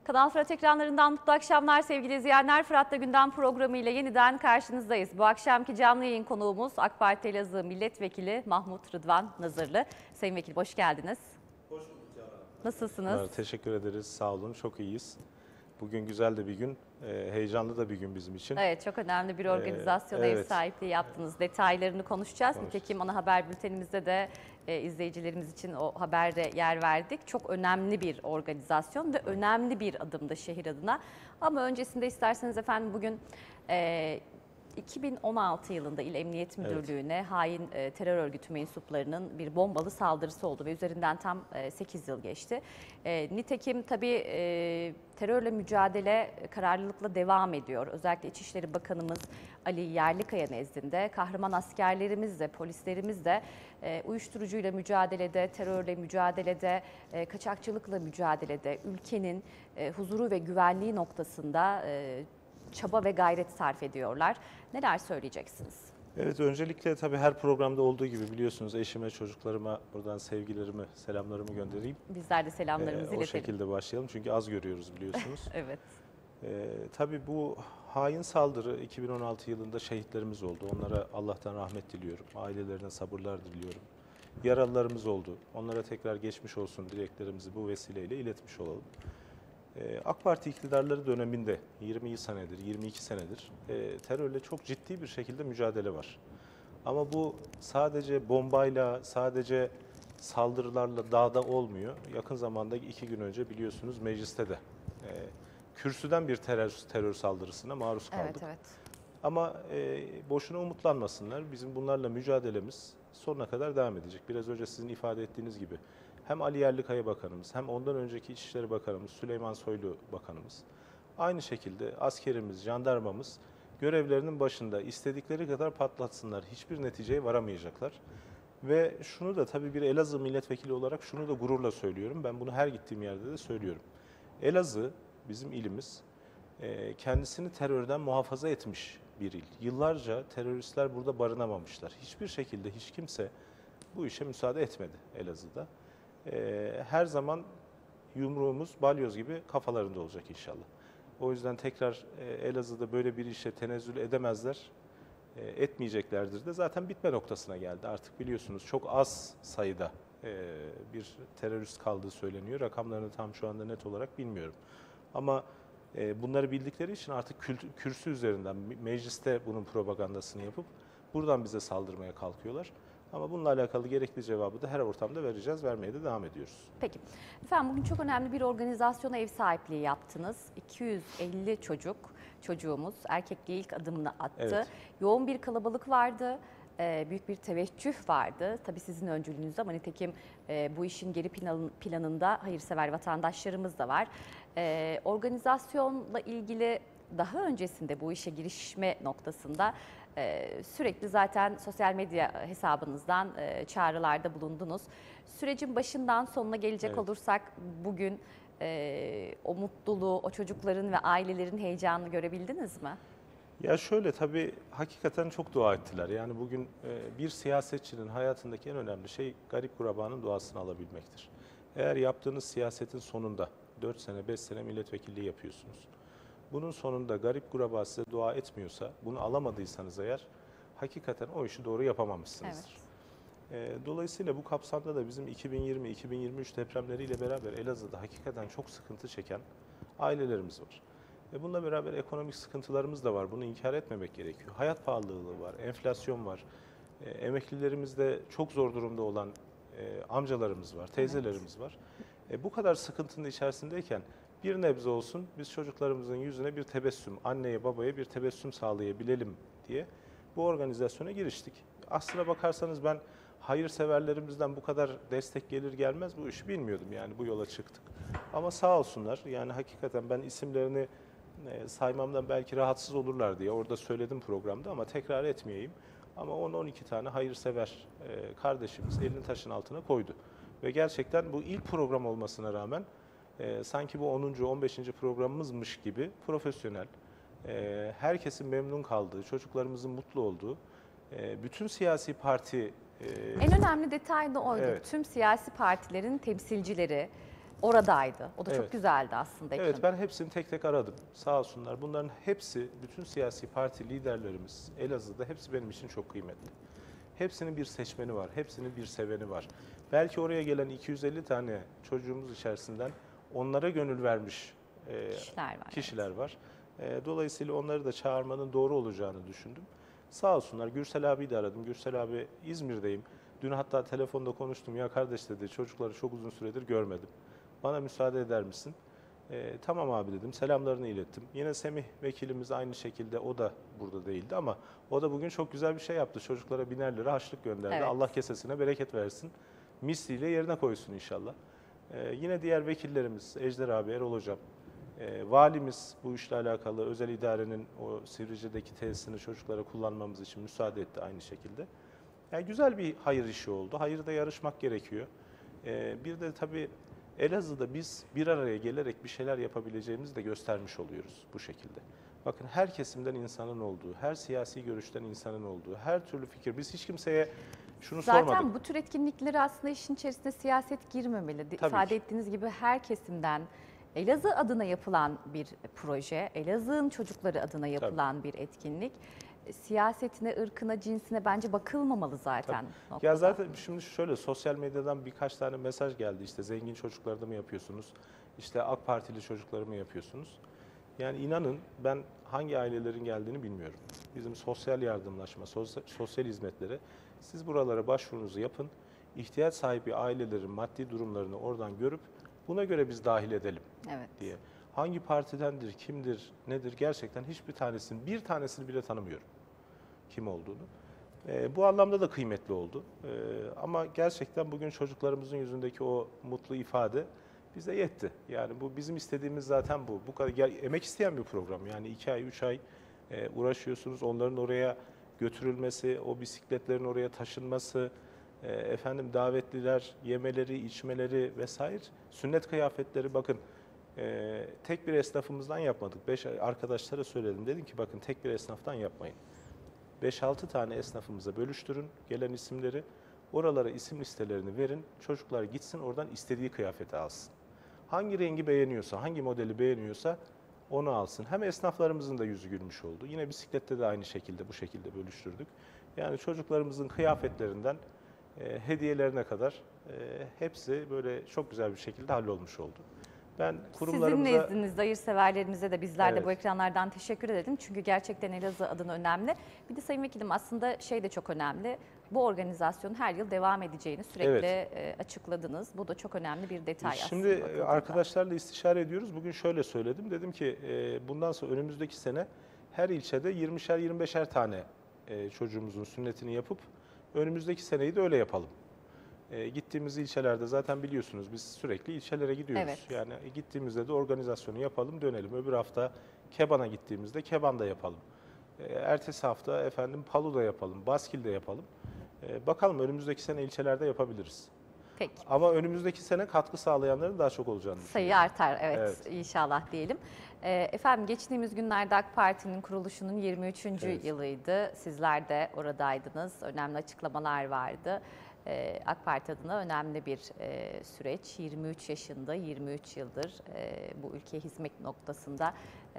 Kanal Fırat ekranlarından mutlu akşamlar sevgili izleyenler. Fırat'la Gündem programı ile yeniden karşınızdayız. Bu akşamki canlı yayın konuğumuz AK Parti Elazığ Milletvekili Mahmut Rıdvan Nazırlı. Sayın Vekil hoş geldiniz. Hoş bulduk Canan. Nasılsınız? Teşekkür ederiz, sağ olun, çok iyiyiz. Bugün güzel de bir gün, heyecanlı da bir gün bizim için. Evet, çok önemli bir organizasyona ev sahipliği yaptınız. Detaylarını konuşacağız. Nitekim ana haber bültenimizde de izleyicilerimiz için o haberde yer verdik. Çok önemli bir organizasyon ve önemli bir adım da şehir adına. Ama öncesinde isterseniz efendim bugün 2016 yılında İl Emniyet Müdürlüğü'ne hain terör örgütü mensuplarının bir bombalı saldırısı oldu ve üzerinden tam 8 yıl geçti. Nitekim tabii terörle mücadele kararlılıkla devam ediyor. Özellikle İçişleri Bakanımız Ali Yerlikaya nezdinde kahraman askerlerimiz de polislerimiz de uyuşturucuyla mücadelede, terörle mücadelede, kaçakçılıkla mücadelede, ülkenin huzuru ve güvenliği noktasında çaba ve gayret sarf ediyorlar. Neler söyleyeceksiniz? Evet, öncelikle tabii her programda olduğu gibi biliyorsunuz eşime, çocuklarıma buradan sevgilerimi, selamlarımı göndereyim. Bizler de selamlarımızı iletelim. O şekilde başlayalım çünkü az görüyoruz biliyorsunuz. Evet. Tabii bu hain saldırı 2016 yılında şehitlerimiz oldu. Onlara Allah'tan rahmet diliyorum. Ailelerine sabırlar diliyorum. Yaralılarımız oldu. Onlara tekrar geçmiş olsun dileklerimizi bu vesileyle iletmiş olalım. AK Parti iktidarları döneminde 20 senedir, 22 senedir terörle çok ciddi bir şekilde mücadele var. Ama bu sadece bombayla, sadece saldırılarla dağda olmuyor. Yakın zamanda 2 gün önce biliyorsunuz mecliste de kürsüden bir terör saldırısına maruz kaldık. Evet, evet. Ama boşuna umutlanmasınlar. Bizim bunlarla mücadelemiz sonuna kadar devam edecek. Biraz önce sizin ifade ettiğiniz gibi hem Ali Yerlikaya Bakanımız hem ondan önceki İçişleri Bakanımız Süleyman Soylu Bakanımız aynı şekilde askerimiz, jandarmamız görevlerinin başında istedikleri kadar patlatsınlar. Hiçbir neticeye varamayacaklar. Ve şunu da tabii bir Elazığ milletvekili olarak şunu da gururla söylüyorum. Ben bunu her gittiğim yerde de söylüyorum. Elazığ bizim ilimiz kendisini terörden muhafaza etmiş bir il. Yıllarca teröristler burada barınamamışlar. Hiçbir şekilde hiç kimse bu işe müsaade etmedi Elazığ'da. Her zaman yumruğumuz balyoz gibi kafalarında olacak inşallah. O yüzden tekrar Elazığ'da böyle bir işe tenezzül edemezler, etmeyeceklerdir de zaten bitme noktasına geldi. Artık biliyorsunuz çok az sayıda bir terörist kaldığı söyleniyor. Rakamlarını tam şu anda net olarak bilmiyorum. Ama bunları bildikleri için artık kürsü üzerinden mecliste bunun propagandasını yapıp buradan bize saldırmaya kalkıyorlar. Ama bununla alakalı gerekli cevabı da her ortamda vereceğiz, vermeye de devam ediyoruz. Peki. Efendim bugün çok önemli bir organizasyona ev sahipliği yaptınız. 250 çocuğumuz erkekliğe ilk adımını attı. Evet. Yoğun bir kalabalık vardı. Büyük bir teveccüh vardı. Tabii sizin öncülüğünüzde ama nitekim bu işin geri planında hayırsever vatandaşlarımız da var. Organizasyonla ilgili daha öncesinde bu işe girişme noktasında sürekli zaten sosyal medya hesabınızdan çağrılarda bulundunuz. Sürecin başından sonuna gelecek olursak bugün o mutluluğu, o çocukların ve ailelerin heyecanını görebildiniz mi? Ya şöyle tabii hakikaten çok dua ettiler. Yani bugün bir siyasetçinin hayatındaki en önemli şey garip kurabanın duasını alabilmektir. Eğer yaptığınız siyasetin sonunda 4 sene, 5 sene milletvekilliği yapıyorsunuz. Bunun sonunda garip kuraba size dua etmiyorsa, bunu alamadıysanız eğer hakikaten o işi doğru yapamamışsınızdır. Evet. Dolayısıyla bu kapsamda da bizim 2020-2023 depremleriyle beraber Elazığ'da hakikaten çok sıkıntı çeken ailelerimiz var. Bununla beraber ekonomik sıkıntılarımız da var. Bunu inkar etmemek gerekiyor. Hayat pahalılığı var, enflasyon var. Emeklilerimizde çok zor durumda olan amcalarımız var, teyzelerimiz var. Bu kadar sıkıntının içerisindeyken bir nebze olsun biz çocuklarımızın yüzüne bir tebessüm, anneye babaya bir tebessüm sağlayabilelim diye bu organizasyona giriştik. Aslına bakarsanız ben hayırseverlerimizden bu kadar destek gelir gelmez bu işi bilmiyordum, yani bu yola çıktık. Ama sağ olsunlar, yani hakikaten ben isimlerini saymamdan belki rahatsız olurlar diye orada söyledim programda ama tekrar etmeyeyim. Ama 10-12 tane hayırsever kardeşimiz elini taşın altına koydu. Ve gerçekten bu ilk program olmasına rağmen sanki bu 10. 15. programımızmış gibi profesyonel, herkesin memnun kaldığı, çocuklarımızın mutlu olduğu, bütün siyasi parti... En önemli detay da oydu. Evet. Tüm siyasi partilerin temsilcileri, oradaydı. O da çok Evet. güzeldi aslında Ekrem. Evet, ben hepsini tek tek aradım. Sağ olsunlar. Bunların hepsi, bütün siyasi parti liderlerimiz Elazığ'da hepsi benim için çok kıymetli. Hepsinin bir seçmeni var, hepsinin bir seveni var. Belki oraya gelen 250 tane çocuğumuz içerisinden onlara gönül vermiş kişiler var. Dolayısıyla onları da çağırmanın doğru olacağını düşündüm. Sağ olsunlar. Gürsel abiyi de aradım. Gürsel abi, İzmir'deyim. Dün hatta telefonda konuştum. Ya kardeş dedi, çocukları çok uzun süredir görmedim. Bana müsaade eder misin? Tamam abi dedim. Selamlarını ilettim. Yine Semih vekilimiz aynı şekilde, o da burada değildi ama o da bugün çok güzel bir şey yaptı. Çocuklara 1000'er lira harçlık gönderdi. Evet. Allah kesesine bereket versin. Misliyle yerine koysun inşallah. Yine diğer vekillerimiz Ejder abi, Erol hocam, valimiz bu işle alakalı özel idarenin o Sivrice'deki tesisini çocuklara kullanmamız için müsaade etti aynı şekilde. Yani güzel bir hayır işi oldu. Hayırda yarışmak gerekiyor. Bir de tabii Elazığ'da biz bir araya gelerek bir şeyler yapabileceğimizi de göstermiş oluyoruz bu şekilde. Bakın, her kesimden insanın olduğu, her siyasi görüşten insanın olduğu, her türlü fikir. Biz hiç kimseye şunu sormadık. Zaten bu tür etkinlikleri aslında işin içerisinde siyaset girmemeli. Tabii İfade ki. ettiğiniz gibi her kesimden Elazığ adına yapılan bir proje, Elazığ'ın çocukları adına yapılan bir etkinlik. Siyasetine, ırkına, cinsine bence bakılmamalı zaten. Ya noktada. zaten şimdi şöyle, sosyal medyadan birkaç tane mesaj geldi. İşte zengin çocuklarda mı yapıyorsunuz? İşte AK Partili çocukları mı yapıyorsunuz? Yani inanın, ben hangi ailelerin geldiğini bilmiyorum. Bizim sosyal yardımlaşma, sosyal hizmetlere, siz buralara başvurunuzu yapın. İhtiyaç sahibi ailelerin maddi durumlarını oradan görüp buna göre biz dahil edelim Evet. diye. Hangi partidendir, kimdir, nedir, gerçekten hiçbir tanesini, bir tanesini bile tanımıyorum kim olduğunu. Bu anlamda da kıymetli oldu. Ama gerçekten bugün çocuklarımızın yüzündeki o mutlu ifade bize yetti. Yani bu bizim istediğimiz zaten bu. Bu kadar emek isteyen bir program. Yani 2 ay, 3 ay uğraşıyorsunuz. Onların oraya götürülmesi, o bisikletlerin oraya taşınması, efendim davetliler, yemeleri, içmeleri vesaire. Sünnet kıyafetleri, bakın, tek bir esnafımızdan yapmadık. 5 arkadaşlara söyledim. Dedim ki bakın, tek bir esnaftan yapmayın. 5-6 tane esnafımıza bölüştürün gelen isimleri. Oralara isim listelerini verin. Çocuklar gitsin, oradan istediği kıyafeti alsın. Hangi rengi beğeniyorsa, hangi modeli beğeniyorsa onu alsın. Hem esnaflarımızın da yüzü gülmüş oldu. Yine bisiklette de aynı şekilde, bu şekilde bölüştürdük. Yani çocuklarımızın kıyafetlerinden hediyelerine kadar hepsi böyle çok güzel bir şekilde hallolmuş oldu. Ben kurumlarımıza... Sizin nezdinizde hayırseverlerimize de bizler de bu Evet. ekranlardan teşekkür edelim. Çünkü gerçekten Elazığ adına önemli. Bir de Sayın Vekilim, aslında şey de çok önemli. Bu organizasyonun her yıl devam edeceğini sürekli açıkladınız. Bu da çok önemli bir detay aslında. Şimdi bakıldığında. arkadaşlarla istişare ediyoruz. Bugün şöyle söyledim. Dedim ki bundan sonra önümüzdeki sene her ilçede 20'şer 25'er tane çocuğumuzun sünnetini yapıp önümüzdeki seneyi de öyle yapalım. Gittiğimiz ilçelerde zaten biliyorsunuz biz sürekli ilçelere gidiyoruz. Evet. Yani gittiğimizde de organizasyonu yapalım, dönelim. Öbür hafta Keban'a gittiğimizde Keban'da yapalım. Ertesi hafta efendim Palu'da yapalım, Baskil'de yapalım. Bakalım, önümüzdeki sene ilçelerde yapabiliriz. Peki. Ama önümüzdeki sene katkı sağlayanların daha çok olacağını Sayı düşünüyorum. artar, evet, Evet. inşallah diyelim. Efendim, geçtiğimiz günlerde AK Parti'nin kuruluşunun 23. Evet. yılıydı. Sizler de oradaydınız. Önemli açıklamalar vardı. AK Parti adına önemli bir süreç. 23 yaşında, 23 yıldır bu ülkeye hizmet noktasında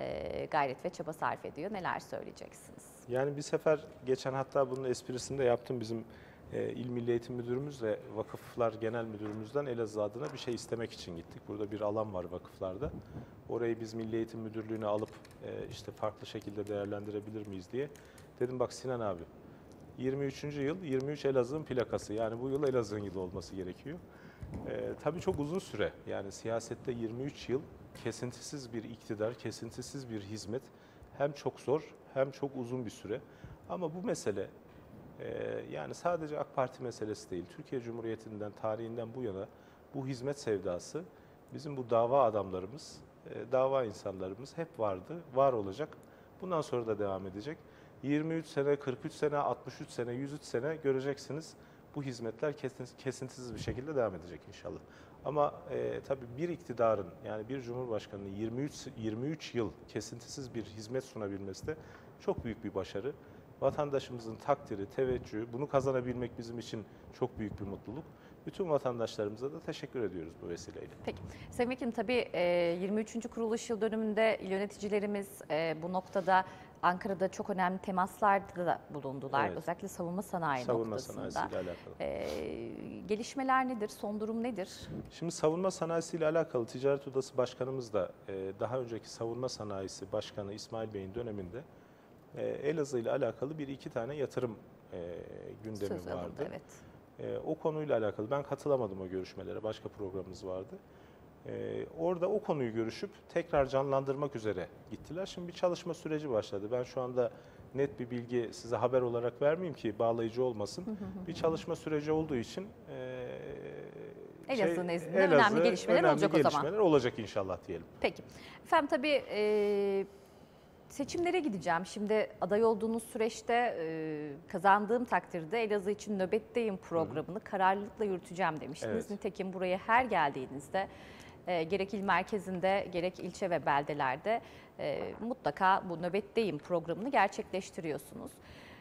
gayret ve çaba sarf ediyor. Neler söyleyeceksiniz? Yani bir sefer, geçen hatta bunun esprisini de yaptım, bizim İl Milli Eğitim Müdürümüzle Vakıflar Genel Müdürümüzden Elazığ adına bir şey istemek için gittik. Burada bir alan var vakıflarda. Orayı biz Milli Eğitim Müdürlüğü'ne alıp işte farklı şekilde değerlendirebilir miyiz diye. Dedim bak Sinan abi, 23. yıl, 23 Elazığ'ın plakası. Yani bu yıl Elazığ'ın yılı olması gerekiyor. Tabii çok uzun süre. Yani siyasette 23 yıl kesintisiz bir iktidar, kesintisiz bir hizmet. Hem çok zor hem çok uzun bir süre. Ama bu mesele yani sadece AK Parti meselesi değil. Türkiye Cumhuriyeti'nden, tarihinden bu yana bu hizmet sevdası, bizim bu dava adamlarımız, dava insanlarımız hep vardı, var olacak. Bundan sonra da devam edecek. 23 sene, 43 sene, 63 sene, 103 sene göreceksiniz. Bu hizmetler kesintisiz bir şekilde devam edecek inşallah. Ama tabii bir iktidarın, yani bir cumhurbaşkanının 23 yıl kesintisiz bir hizmet sunabilmesi de çok büyük bir başarı. Vatandaşımızın takdiri, teveccühü, bunu kazanabilmek bizim için çok büyük bir mutluluk. Bütün vatandaşlarımıza da teşekkür ediyoruz bu vesileyle. Peki. Sayın Vekilim, tabii 23. kuruluş yıl dönümünde il yöneticilerimiz bu noktada Ankara'da çok önemli temaslarda da bulundular. Evet. Özellikle savunma sanayi Savunma noktasında. sanayisiyle alakalı. Gelişmeler nedir? Son durum nedir? Şimdi savunma sanayisiyle alakalı Ticaret Odası Başkanımız da daha önceki savunma sanayisi başkanı İsmail Bey'in döneminde Elazığ ile alakalı bir iki tane yatırım gündemi Söz alındı, vardı. evet. O konuyla alakalı ben katılamadım o görüşmelere. Başka programımız vardı. Orada o konuyu görüşüp tekrar canlandırmak üzere gittiler. Şimdi bir çalışma süreci başladı. Ben şu anda net bir bilgi size haber olarak vermeyeyim ki bağlayıcı olmasın. Bir çalışma süreci olduğu için Elazığ nezdinde önemli gelişmeler olacak o zaman. Gelişmeler olacak inşallah diyelim. Peki. Efendim, tabii seçimlere gideceğim. Şimdi aday olduğunuz süreçte kazandığım takdirde Elazığ için nöbetteyim programını kararlılıkla yürüteceğim demiştiniz. Evet. Nitekim buraya her geldiğinizde gerek il merkezinde gerek ilçe ve beldelerde mutlaka bu nöbetteyim programını gerçekleştiriyorsunuz.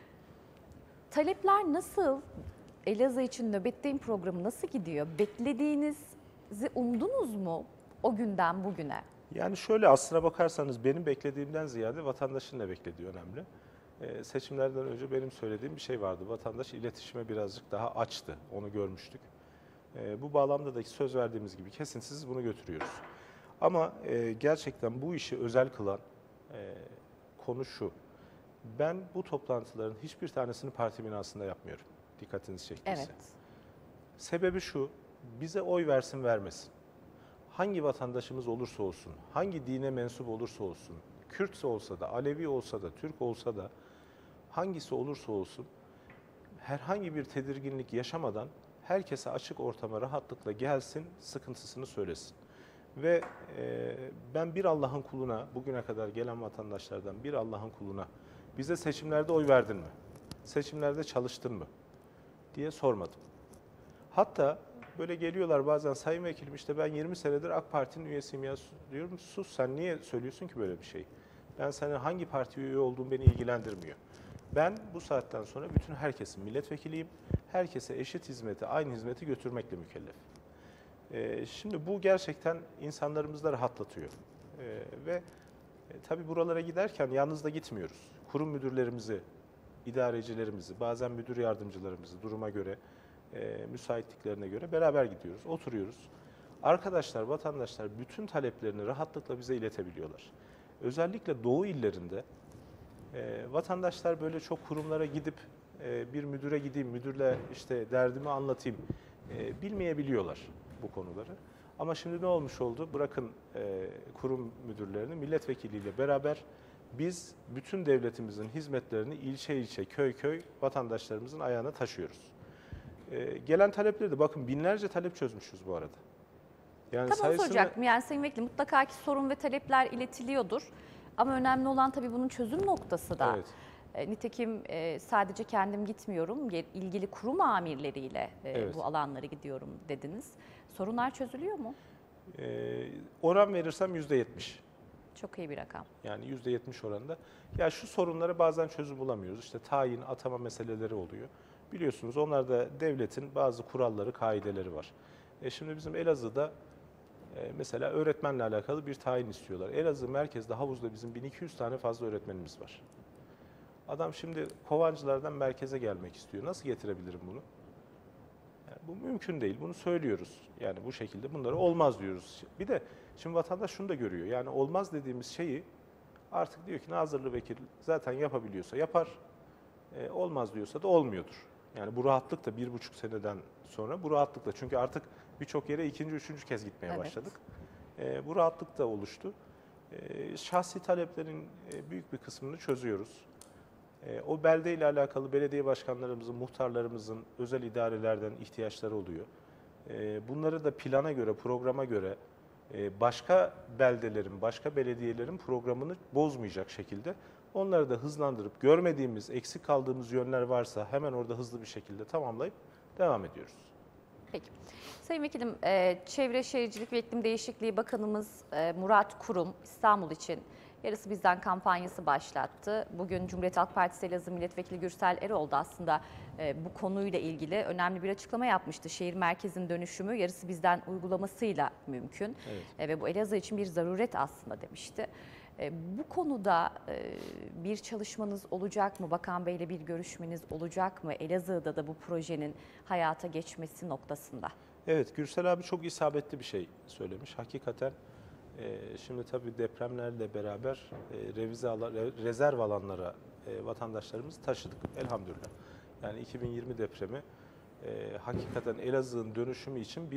Talepler nasıl? Elazığ için nöbetteyim programı nasıl gidiyor? Beklediğinizi umdunuz mu o günden bugüne? Yani şöyle aslına bakarsanız benim beklediğimden ziyade vatandaşın ne beklediği önemli. Seçimlerden önce benim söylediğim bir şey vardı. Vatandaş iletişime birazcık daha açtı. Onu görmüştük. Bu bağlamda da söz verdiğimiz gibi kesintisiz bunu götürüyoruz. Ama gerçekten bu işi özel kılan konu şu. Ben bu toplantıların hiçbir tanesini parti binasında yapmıyorum. Dikkatinizi çektiyse. Evet. Sebebi şu, bize oy versin vermesin. Hangi vatandaşımız olursa olsun, hangi dine mensup olursa olsun, Kürtse olsa da, Alevi olsa da, Türk olsa da, hangisi olursa olsun, herhangi bir tedirginlik yaşamadan herkese açık ortama rahatlıkla gelsin, sıkıntısını söylesin. Ve ben bir Allah'ın kuluna, bugüne kadar gelen vatandaşlardan bir Allah'ın kuluna, bize seçimlerde oy verdin mi? Seçimlerde çalıştın mı? Diye sormadım. Hatta böyle geliyorlar bazen, sayın vekilim işte ben 20 senedir AK Parti'nin üyesiyim ya, diyorum sus sen niye söylüyorsun ki böyle bir şey? Ben senin hangi parti üye olduğun beni ilgilendirmiyor. Ben bu saatten sonra bütün herkesin milletvekiliyim. Herkese eşit hizmeti, aynı hizmeti götürmekle mükellef. Şimdi bu gerçekten insanlarımızı da rahatlatıyor. Ve tabii buralara giderken yalnız da gitmiyoruz. Kurum müdürlerimizi, idarecilerimizi, bazen müdür yardımcılarımızı duruma göre, müsaitliklerine göre beraber gidiyoruz, oturuyoruz. Arkadaşlar, vatandaşlar bütün taleplerini rahatlıkla bize iletebiliyorlar. Özellikle Doğu illerinde vatandaşlar böyle çok kurumlara gidip bir müdüre gideyim, müdürle işte derdimi anlatayım bilmeyebiliyorlar bu konuları. Ama şimdi ne olmuş oldu? Bırakın kurum müdürlerini, milletvekiliyle beraber biz bütün devletimizin hizmetlerini ilçe ilçe, köy köy vatandaşlarımızın ayağına taşıyoruz. Gelen talepleri de bakın binlerce talep çözmüşüz bu arada. Yani Tam onu soracaktım. Yani Sayın Vekilim, mutlaka ki sorun ve talepler iletiliyordur. Ama önemli olan tabii bunun çözüm noktası da. Evet. Nitekim sadece kendim gitmiyorum, ilgili kurum amirleriyle Evet. bu alanlara gidiyorum dediniz. Sorunlar çözülüyor mu? Oran verirsem %70. Çok iyi bir rakam. Yani %70 oranında. Ya şu sorunlara bazen çözüm bulamıyoruz. İşte tayin, atama meseleleri oluyor. Biliyorsunuz onlar da devletin bazı kuralları, kaideleri var. Şimdi bizim Elazığ'da mesela öğretmenle alakalı bir tayin istiyorlar. Elazığ merkezde havuzda bizim 1200 tane fazla öğretmenimiz var. Adam şimdi Kovancılardan merkeze gelmek istiyor. Nasıl getirebilirim bunu? Yani bu mümkün değil. Bunu söylüyoruz. Yani bu şekilde bunları olmaz diyoruz. Bir de şimdi vatandaş şunu da görüyor. Yani olmaz dediğimiz şeyi artık diyor ki Nazırlı Vekil zaten yapabiliyorsa yapar. Olmaz diyorsa da olmuyordur. Yani bu rahatlık da 1,5 seneden sonra bu rahatlıkla. Çünkü artık birçok yere ikinci, üçüncü kez gitmeye başladık. Bu rahatlık da oluştu. Şahsi taleplerin büyük bir kısmını çözüyoruz. O beldeyle alakalı belediye başkanlarımızın, muhtarlarımızın özel idarelerden ihtiyaçları oluyor. Bunları da plana göre, programa göre başka beldelerin, başka belediyelerin programını bozmayacak şekilde onları da hızlandırıp görmediğimiz, eksik kaldığımız yönler varsa hemen orada hızlı bir şekilde tamamlayıp devam ediyoruz. Peki. Sayın Vekilim, Çevre Şehircilik ve İklim Değişikliği Bakanımız Murat Kurum İstanbul için Yarısı Bizden kampanyası başlattı. Bugün Cumhuriyet Halk Partisi Elazığ Milletvekili Gürsel Eroğlu da aslında bu konuyla ilgili önemli bir açıklama yapmıştı. Şehir merkezinin dönüşümü Yarısı Bizden uygulamasıyla mümkün. Evet. Ve bu Elazığ için bir zaruret aslında demişti. Bu konuda bir çalışmanız olacak mı? Bakan Bey'le bir görüşmeniz olacak mı? Elazığ'da da bu projenin hayata geçmesi noktasında. Evet, Gürsel abi çok isabetli bir şey söylemiş. Hakikaten şimdi tabii depremlerle beraber rezerv alanlara vatandaşlarımızı taşıdık elhamdülillah. Yani 2020 depremi hakikaten Elazığ'ın dönüşümü için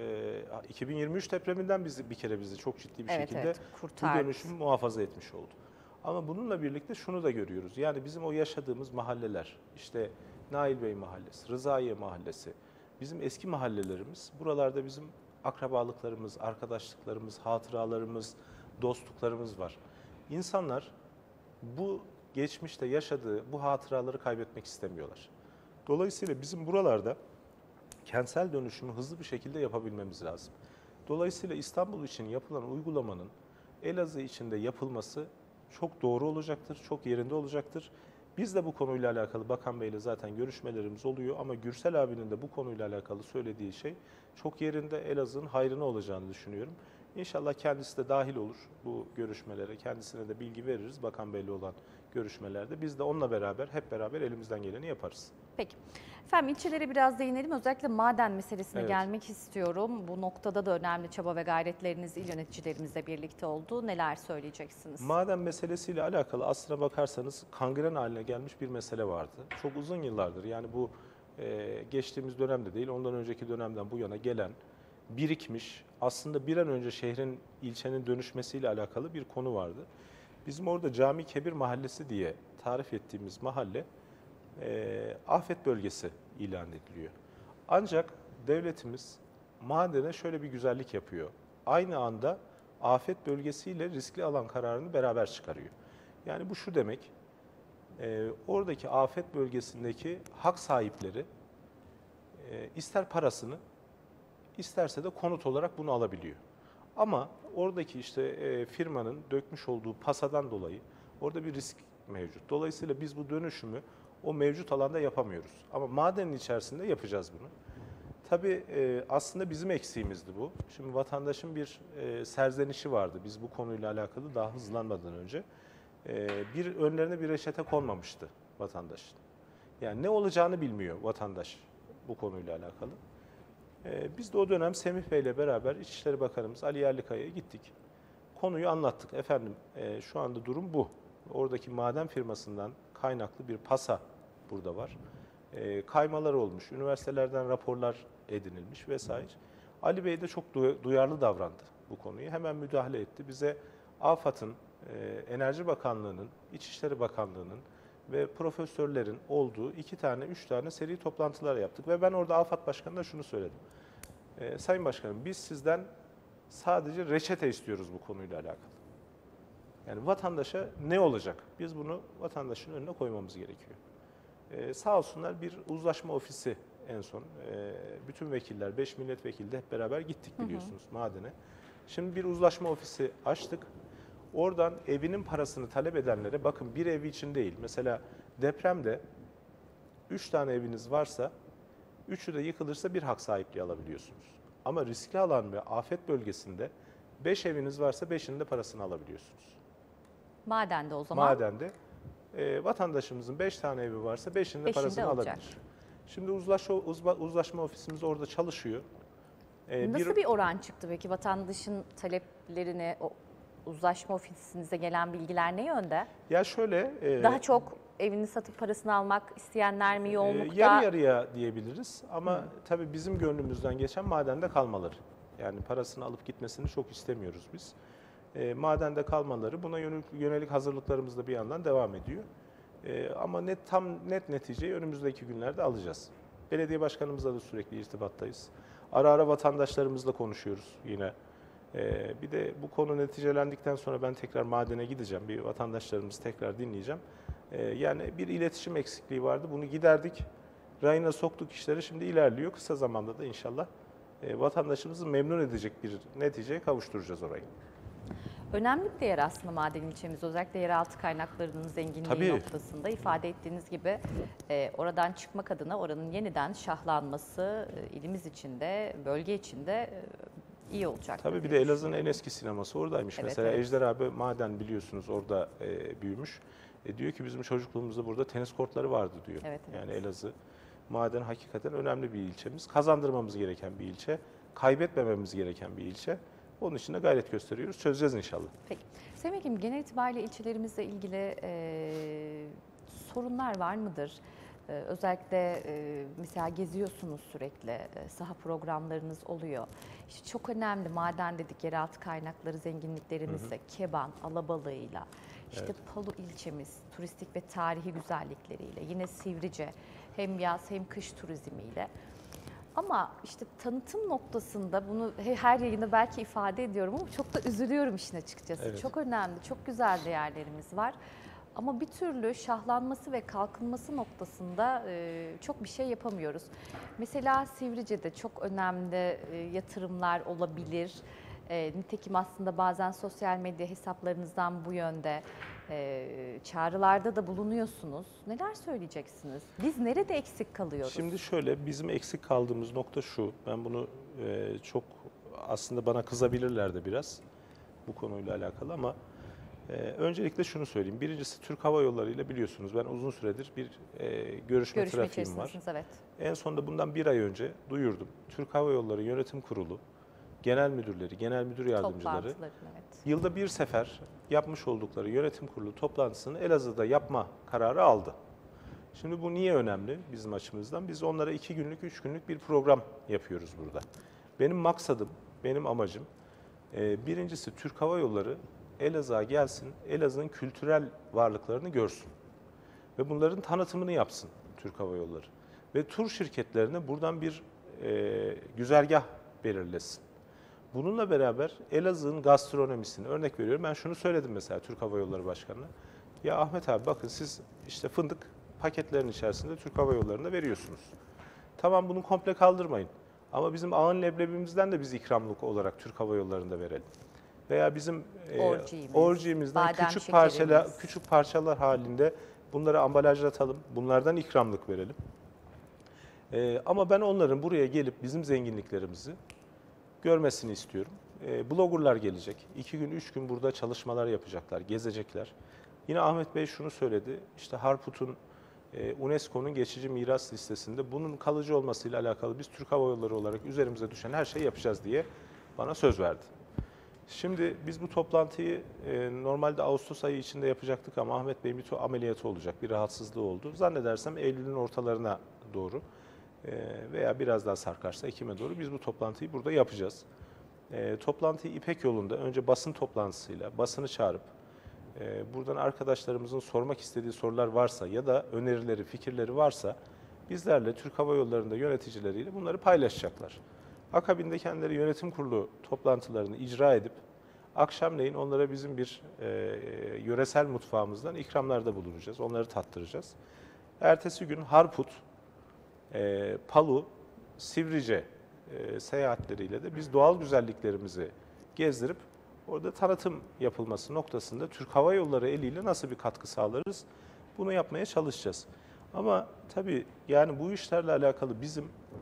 2023 depreminden bir kere bizi çok ciddi bir şekilde bu kurtardı. dönüşümü muhafaza etmiş oldu. Ama bununla birlikte şunu da görüyoruz. Yani bizim o yaşadığımız mahalleler, işte Nail Bey Mahallesi, Rızaiye Mahallesi, bizim eski mahallelerimiz, buralarda bizim akrabalıklarımız, arkadaşlıklarımız, hatıralarımız, dostluklarımız var. İnsanlar bu geçmişte yaşadığı bu hatıraları kaybetmek istemiyorlar. Dolayısıyla bizim buralarda kentsel dönüşümü hızlı bir şekilde yapabilmemiz lazım. Dolayısıyla İstanbul için yapılan uygulamanın Elazığ için de yapılması çok doğru olacaktır, çok yerinde olacaktır. Biz de bu konuyla alakalı Bakan Bey'le zaten görüşmelerimiz oluyor ama Gürsel abinin de bu konuyla alakalı söylediği şey çok yerinde, Elazığ'ın hayrına olacağını düşünüyorum. İnşallah kendisi de dahil olur bu görüşmelere, kendisine de bilgi veririz Bakan Bey'le olan görüşmelerde. Biz de onunla beraber, hep beraber elimizden geleni yaparız. Peki. Efendim ilçelere biraz değinelim. Özellikle maden meselesine Evet. gelmek istiyorum. Bu noktada da önemli çaba ve gayretleriniz il yöneticilerimizle birlikte oldu. Neler söyleyeceksiniz? Maden meselesiyle alakalı aslına bakarsanız kangren haline gelmiş bir mesele vardı. Çok uzun yıllardır, yani bu geçtiğimiz dönemde değil, ondan önceki dönemden bu yana gelen, birikmiş, aslında bir an önce şehrin, ilçenin dönüşmesiyle alakalı bir konu vardı. Bizim orada Cami Kebir Mahallesi diye tarif ettiğimiz mahalle afet bölgesi ilan ediliyor. Ancak devletimiz madene şöyle bir güzellik yapıyor. Aynı anda afet bölgesiyle riskli alan kararını beraber çıkarıyor. Yani bu şu demek, oradaki afet bölgesindeki hak sahipleri ister parasını, isterse de konut olarak bunu alabiliyor. Ama oradaki işte firmanın dökmüş olduğu pasadan dolayı orada bir risk mevcut. Dolayısıyla biz bu dönüşümü o mevcut alanda yapamıyoruz. Ama madenin içerisinde yapacağız bunu. Tabii aslında bizim eksiğimizdi bu. Şimdi vatandaşın bir serzenişi vardı. Biz bu konuyla alakalı daha hızlanmadan önce bir önlerine bir reçete konmamıştı vatandaşın. Yani ne olacağını bilmiyor vatandaş bu konuyla alakalı. Biz de o dönem Semih Bey'le beraber İçişleri Bakanımız Ali Yerlikaya'ya gittik. Konuyu anlattık. Efendim şu anda durum bu. Oradaki maden firmasından kaynaklı bir pasa burada var. Kaymalar olmuş, üniversitelerden raporlar edinilmiş vesaire. Ali Bey de çok duyarlı davrandı bu konuyu. Hemen müdahale etti. Bize AFAD'ın, Enerji Bakanlığı'nın, İçişleri Bakanlığı'nın ve profesörlerin olduğu 2 tane, 3 tane seri toplantılar yaptık. Ve ben orada AFAD Başkanı'na şunu söyledim. Sayın Başkanım, biz sizden sadece reçete istiyoruz bu konuyla alakalı. Yani vatandaşa ne olacak? Biz bunu vatandaşın önüne koymamız gerekiyor. Sağ olsunlar bir uzlaşma ofisi en son. Bütün vekiller, 5 milletvekili de hep beraber gittik biliyorsunuz madene. Şimdi bir uzlaşma ofisi açtık. Oradan evinin parasını talep edenlere, bakın bir ev için değil. Mesela depremde 3 tane eviniz varsa, 3'ü de yıkılırsa bir hak sahipliği alabiliyorsunuz. Ama riskli alan ve afet bölgesinde 5 eviniz varsa 5'inin de parasını alabiliyorsunuz. Madende o zaman. Madende vatandaşımızın 5 tane evi varsa 5'inin de parasını alabilir. Şimdi uzlaşma ofisimiz orada çalışıyor. Nasıl bir oran çıktı peki vatandaşın taleplerine, o uzlaşma ofisinize gelen bilgiler ne yönde? Ya şöyle... Daha çok evini satıp parasını almak isteyenler mi yoğunlukta? Yarı yarıya diyebiliriz ama tabii bizim gönlümüzden geçen madende kalmaları. Yani parasını alıp gitmesini çok istemiyoruz biz. Madende kalmaları, buna yönelik hazırlıklarımız da bir yandan devam ediyor. Ama net neticeyi önümüzdeki günlerde alacağız. Belediye başkanımızla da sürekli irtibattayız. Ara ara vatandaşlarımızla konuşuyoruz yine. Bir de bu konu neticelendikten sonra ben tekrar madene gideceğim. Bir vatandaşlarımızı tekrar dinleyeceğim. Yani bir iletişim eksikliği vardı. Bunu giderdik. Rayına soktuk işleri. Şimdi ilerliyor. Kısa zamanda da inşallah vatandaşımızı memnun edecek bir neticeye kavuşturacağız orayı. Önemli bir değer aslında maden ilçemiz. Özellikle yeraltı kaynaklarının zenginliği Tabii. noktasında ifade ettiğiniz gibi oradan çıkmak adına oranın yeniden şahlanması ilimiz için de bölge için de iyi olacak. Tabii bir de Elazığ'ın en eski sineması oradaymış. Evet, Mesela evet. Ejder abi maden biliyorsunuz orada büyümüş. Diyor ki bizim çocukluğumuzda burada tenis kortları vardı diyor. Evet, evet. Yani Elazığ maden hakikaten önemli bir ilçemiz. Kazandırmamız gereken bir ilçe. Kaybetmememiz gereken bir ilçe. Onun için de gayret gösteriyoruz. Çözeceğiz inşallah. Peki. Sayın Vekilim, genel itibariyle ilçelerimizle ilgili sorunlar var mıdır? Özellikle mesela geziyorsunuz sürekli, saha programlarınız oluyor. İşte çok önemli maden dedik, yeraltı kaynakları zenginliklerimizle, Keban, Alabalık'ıyla, işte Evet. Palu ilçemiz turistik ve tarihi güzellikleriyle, yine Sivrice hem yaz hem kış turizmiyle. Ama işte tanıtım noktasında bunu her yayında belki ifade ediyorum ama çok da üzülüyorum işin açıkçası. Evet. Çok önemli, çok güzel değerlerimiz var. Ama bir türlü şahlanması ve kalkınması noktasında çok bir şey yapamıyoruz. Mesela Sivrice'de çok önemli yatırımlar olabilir. Nitekim aslında bazen sosyal medya hesaplarınızdan bu yönde çağrılarda da bulunuyorsunuz. Neler söyleyeceksiniz? Biz nerede eksik kalıyoruz? Şimdi şöyle, bizim eksik kaldığımız nokta şu. Ben bunu çok aslında bana kızabilirler de biraz bu konuyla alakalı ama öncelikle şunu söyleyeyim. Birincisi Türk Hava Yolları ile biliyorsunuz ben uzun süredir bir görüşme trafiğim var. içerisindesiniz, evet. En sonunda bundan bir ay önce duyurdum. Türk Hava Yolları Yönetim Kurulu, genel müdürleri, genel müdür yardımcıları Toplantılarını, evet. yılda bir sefer yapmış oldukları yönetim kurulu toplantısını Elazığ'da yapma kararı aldı. Şimdi bu niye önemli bizim açımızdan? Biz onlara 2 günlük, 3 günlük bir program yapıyoruz burada. Benim maksadım, benim amacım birincisi Türk Hava Yolları Elazığ'a gelsin, Elazığ'ın kültürel varlıklarını görsün. Ve bunların tanıtımını yapsın Türk Hava Yolları. Ve tur şirketlerine buradan bir güzergah belirlesin. Bununla beraber Elazığ'ın gastronomisini örnek veriyorum. Ben şunu söyledim mesela Türk Hava Yolları Başkanı'na. Ya Ahmet abi bakın siz işte fındık paketlerin içerisinde Türk Hava Yolları'nda veriyorsunuz. Tamam bunu komple kaldırmayın. Ama bizim ağın leblebimizden de biz ikramlık olarak Türk Hava Yolları'nda verelim. Veya bizim orciğimizden badem küçük parçalar halinde bunları ambalajlatalım. Bunlardan ikramlık verelim. Ama ben onların buraya gelip bizim zenginliklerimizi görmesini istiyorum. Bloggerlar gelecek. 2 gün, 3 gün burada çalışmalar yapacaklar, gezecekler. Yine Ahmet Bey şunu söyledi. İşte Harput'un UNESCO'nun geçici miras listesinde bunun kalıcı olmasıyla alakalı biz Türk Hava Yolları olarak üzerimize düşen her şeyi yapacağız diye bana söz verdi. Şimdi biz bu toplantıyı normalde Ağustos ayı içinde yapacaktık ama Ahmet Bey'in bir ameliyatı olacak, bir rahatsızlığı oldu. Zannedersem Eylül'ün ortalarına doğru veya biraz daha sarkarsa Ekim'e doğru biz bu toplantıyı burada yapacağız. Toplantıyı İpek yolunda önce basın toplantısıyla basını çağırıp buradan arkadaşlarımızın sormak istediği sorular varsa ya da önerileri, fikirleri varsa bizlerle Türk Hava Yolları'nda yöneticileriyle bunları paylaşacaklar. Akabinde kendileri yönetim kurulu toplantılarını icra edip akşamleyin onlara bizim bir yöresel mutfağımızdan ikramlarda bulunacağız. Onları tattıracağız. Ertesi gün Harput, Palu, Sivrice seyahatleriyle de biz doğal güzelliklerimizi gezdirip orada tanıtım yapılması noktasında Türk Hava Yolları eliyle nasıl bir katkı sağlarız? Bunu yapmaya çalışacağız. Ama tabii yani bu işlerle alakalı bizim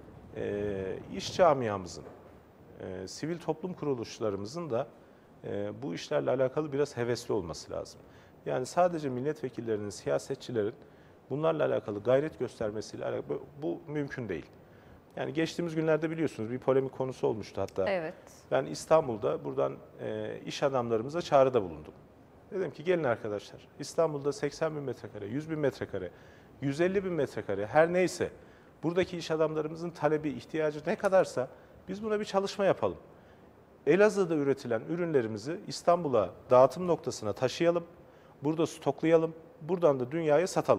iş camiamızın, sivil toplum kuruluşlarımızın da bu işlerle alakalı biraz hevesli olması lazım. Yani sadece milletvekillerinin, siyasetçilerin bunlarla alakalı gayret göstermesiyle alakalı bu mümkün değil. Yani geçtiğimiz günlerde biliyorsunuz bir polemik konusu olmuştu hatta. Evet. Ben İstanbul'da buradan iş adamlarımıza çağrıda bulundum. Dedim ki gelin arkadaşlar İstanbul'da 80 bin metrekare, 100 bin metrekare, 150 bin metrekare her neyse buradaki iş adamlarımızın talebi, ihtiyacı ne kadarsa biz buna bir çalışma yapalım. Elazığ'da üretilen ürünlerimizi İstanbul'a dağıtım noktasına taşıyalım, burada stoklayalım, buradan da dünyaya satalım.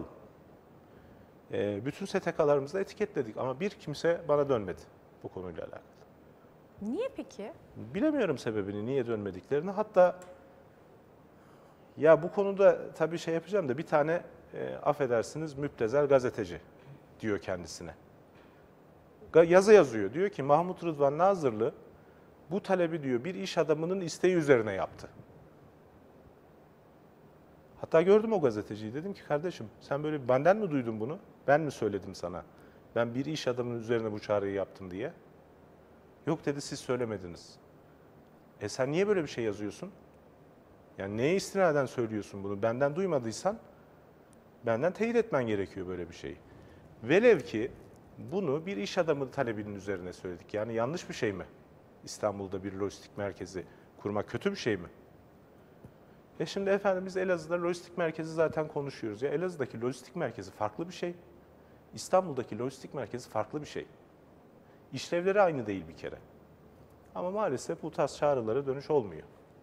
Bütün STK'larımızda etiketledik ama bir kimse bana dönmedi bu konuyla alakalı. Niye peki? Bilemiyorum sebebini, niye dönmediklerini. Hatta ya bu konuda tabii şey yapacağım da bir tane affedersiniz müptezel gazeteci diyor kendisine. Yazı yazıyor. Diyor ki Mahmut Rıdvan Nazırlı bu talebi diyor bir iş adamının isteği üzerine yaptı. Hatta gördüm o gazeteciyi, dedim ki kardeşim sen böyle benden mi duydun bunu? Ben mi söyledim sana? Ben bir iş adamının üzerine bu çağrıyı yaptım diye. Yok dedi, siz söylemediniz. Sen niye böyle bir şey yazıyorsun? Yani neye istinaden söylüyorsun bunu? Benden duymadıysan benden teyit etmen gerekiyor böyle bir şeyi. Velev ki bunu bir iş adamı talebinin üzerine söyledik. Yani yanlış bir şey mi? İstanbul'da bir lojistik merkezi kurmak kötü bir şey mi? Şimdi efendim biz Elazığ'da lojistik merkezi zaten konuşuyoruz. Ya Elazığ'daki lojistik merkezi farklı bir şey. İstanbul'daki lojistik merkezi farklı bir şey. İşlevleri aynı değil bir kere. Ama maalesef bu tarz çağrılara dönüş olmuyor.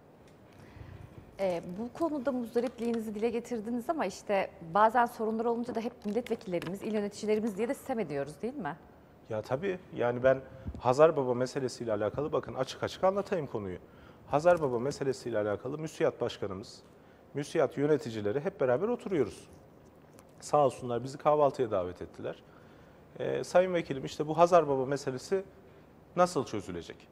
Bu konuda muzdaripliğinizi dile getirdiniz ama işte bazen sorunlar olunca da hep milletvekillerimiz, il yöneticilerimiz diye de sitem ediyoruz değil mi? Ya tabii yani ben Hazar Baba meselesiyle alakalı bakın açık açık anlatayım konuyu. Hazar Baba meselesiyle alakalı MÜSİAD Başkanımız, MÜSİAD yöneticileri hep beraber oturuyoruz. Sağ olsunlar bizi kahvaltıya davet ettiler. Sayın Vekilim işte bu Hazar Baba meselesi nasıl çözülecek?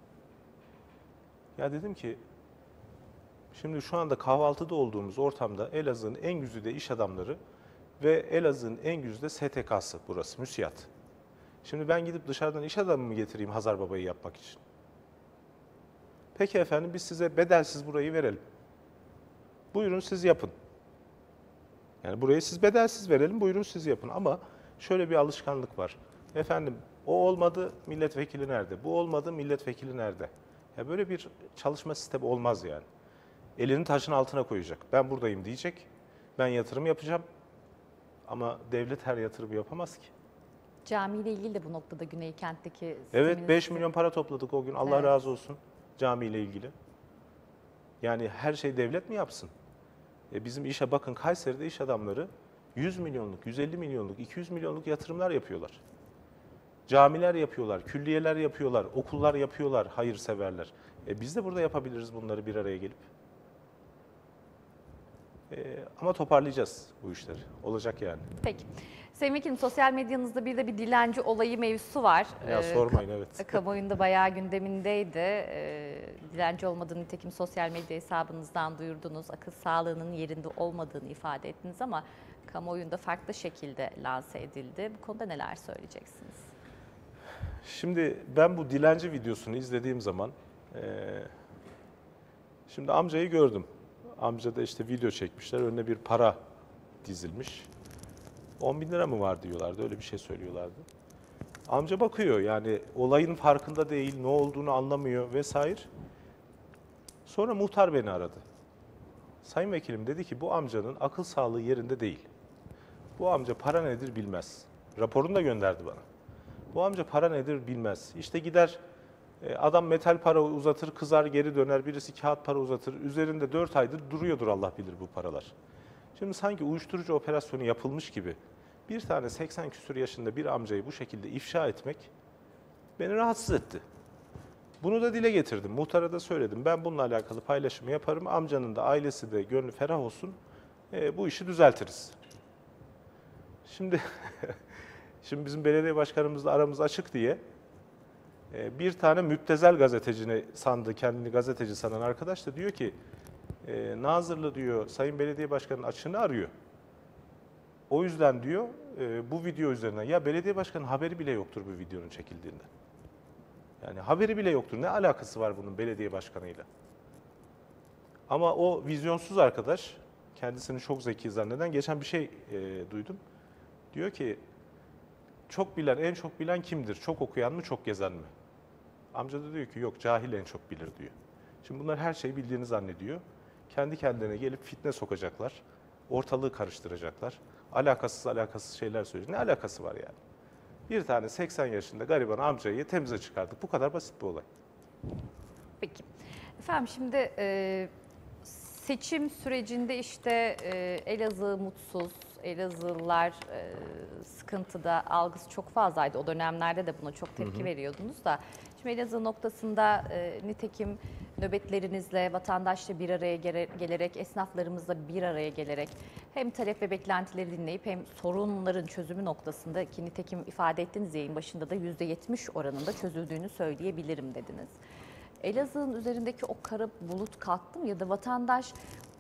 Ya dedim ki şimdi şu anda kahvaltıda olduğumuz ortamda Elazığ'ın en güzide iş adamları ve Elazığ'ın en güzide STK'sı burası MÜSİAD. Şimdi ben gidip dışarıdan iş adamı mı getireyim Hazar Baba'yı yapmak için? Peki efendim biz size bedelsiz burayı verelim. Buyurun siz yapın. Yani burayı siz bedelsiz verelim, buyurun siz yapın. Ama şöyle bir alışkanlık var. Efendim o olmadı, milletvekili nerede? Bu olmadı, milletvekili nerede? Ya böyle bir çalışma sistemi olmaz yani. Elini taşın altına koyacak. Ben buradayım diyecek. Ben yatırım yapacağım. Ama devlet her yatırımı yapamaz ki. Camiyle ilgili de bu noktada Güneykent'teki Evet 5 milyon para topladık o gün. Allah Evet. razı olsun camiyle ilgili. Yani her şey devlet mi yapsın? Bizim işe bakın Kayseri'de iş adamları 100 milyonluk, 150 milyonluk, 200 milyonluk yatırımlar yapıyorlar. Camiler yapıyorlar, külliyeler yapıyorlar, okullar yapıyorlar, hayırseverler. Biz de burada yapabiliriz bunları bir araya gelip. Ama toparlayacağız bu işleri. Olacak yani. Peki. Sayın Vekilim, sosyal medyanızda bir de bir dilenci olayı mevzusu var. Ya sormayın evet. Kamuoyunda bayağı gündemindeydi. Dilenci olmadığını nitekim sosyal medya hesabınızdan duyurdunuz. Akıl sağlığının yerinde olmadığını ifade ettiniz ama kamuoyunda farklı şekilde lanse edildi. Bu konuda neler söyleyeceksiniz? Şimdi ben bu dilenci videosunu izlediğim zaman şimdi amcayı gördüm. Amca da işte video çekmişler. Önüne bir para dizilmiş. 10 bin lira mı var diyorlardı. Öyle bir şey söylüyorlardı. Amca bakıyor yani olayın farkında değil, ne olduğunu anlamıyor vesaire. Sonra muhtar beni aradı. Sayın Vekilim dedi ki bu amcanın akıl sağlığı yerinde değil. Bu amca para nedir bilmez. Raporunu da gönderdi bana. Bu amca para nedir bilmez. İşte gider adam metal para uzatır, kızar geri döner. Birisi kağıt para uzatır. Üzerinde 4 aydır duruyordur Allah bilir bu paralar. Şimdi sanki uyuşturucu operasyonu yapılmış gibi bir tane 80 küsur yaşında bir amcayı bu şekilde ifşa etmek beni rahatsız etti. Bunu da dile getirdim. Muhtara da söyledim. Ben bununla alakalı paylaşımı yaparım. Amcanın da ailesi de gönlü ferah olsun. Bu işi düzeltiriz. Şimdi şimdi bizim belediye başkanımızla aramız açık diye bir tane müptezel gazetecini sandı, kendini gazeteci sanan arkadaş da diyor ki Nazırlı diyor Sayın Belediye Başkanı'nın açığını arıyor. O yüzden diyor bu video üzerinden ya belediye başkanının haberi bile yoktur bu videonun çekildiğinden. Yani haberi bile yoktur. Ne alakası var bunun belediye başkanıyla? Ama o vizyonsuz arkadaş kendisini çok zeki zanneden geçen bir şey duydum. Diyor ki çok bilen en çok bilen kimdir? Çok okuyan mı çok gezen mi? Amca da diyor ki yok cahil en çok bilir diyor. Şimdi bunlar her şeyi bildiğini zannediyor. Kendi kendilerine gelip fitne sokacaklar. Ortalığı karıştıracaklar. Alakasız şeyler söyleyecek. Ne alakası var yani? Bir tane 80 yaşında gariban amcayı temize çıkardık. Bu kadar basit bir olay. Peki. Efendim şimdi seçim sürecinde işte Elazığ mutsuz, Elazığlılar sıkıntıda, algısı çok fazlaydı. O dönemlerde de buna çok tepki veriyordunuz da. Şimdi Elazığ noktasında nitekim nöbetlerinizle, vatandaşla bir araya gelerek, esnaflarımızla bir araya gelerek hem talep ve beklentileri dinleyip hem sorunların çözümü noktasında ki nitekim ifade ettiğiniz yayın başında da %70 oranında çözüldüğünü söyleyebilirim dediniz. Elazığ'ın üzerindeki o kara bulut kalktı mı ya da vatandaş